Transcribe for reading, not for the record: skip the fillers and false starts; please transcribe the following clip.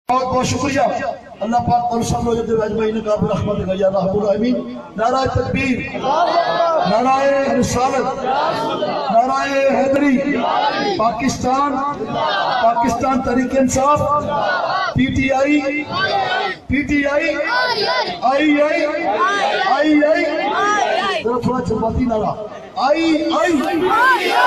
बहुत बहुत शुक्रिया अल्लाह पाक और सब लोग अजमईन का रहमत का या रहमुल आमीन। नाराए तकबीर, नाराए रिसालत, नाराए हैदरी। पाकिस्तान तहरीक इंसाफ, पीटीआई आई थोड़ा जज्बाती नारा आई